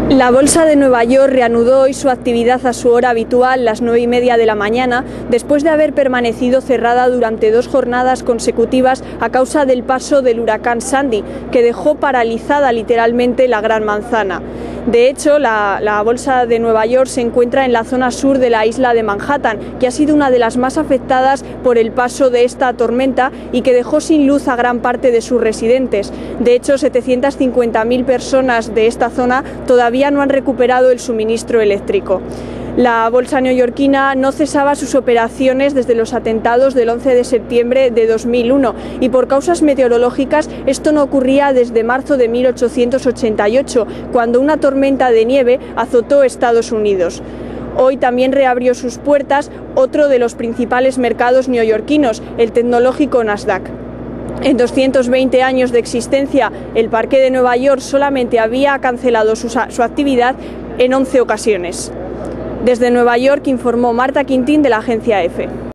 La Bolsa de Nueva York reanudó hoy su actividad a su hora habitual, las 9:30 de la mañana, después de haber permanecido cerrada durante 2 jornadas consecutivas a causa del paso del huracán Sandy, que dejó paralizada literalmente la Gran Manzana. De hecho, la Bolsa de Nueva York se encuentra en la zona sur de la isla de Manhattan, que ha sido una de las más afectadas por el paso de esta tormenta y que dejó sin luz a gran parte de sus residentes. De hecho, 750.000 personas de esta zona todavía no han recuperado el suministro eléctrico. La bolsa neoyorquina no cesaba sus operaciones desde los atentados del 11 de septiembre de 2001 y por causas meteorológicas esto no ocurría desde marzo de 1888, cuando una tormenta de nieve azotó Estados Unidos. Hoy también reabrió sus puertas otro de los principales mercados neoyorquinos, el tecnológico Nasdaq. En 220 años de existencia, el Parque de Nueva York solamente había cancelado su actividad en 11 ocasiones. Desde Nueva York informó Marta Quintín de la agencia EFE.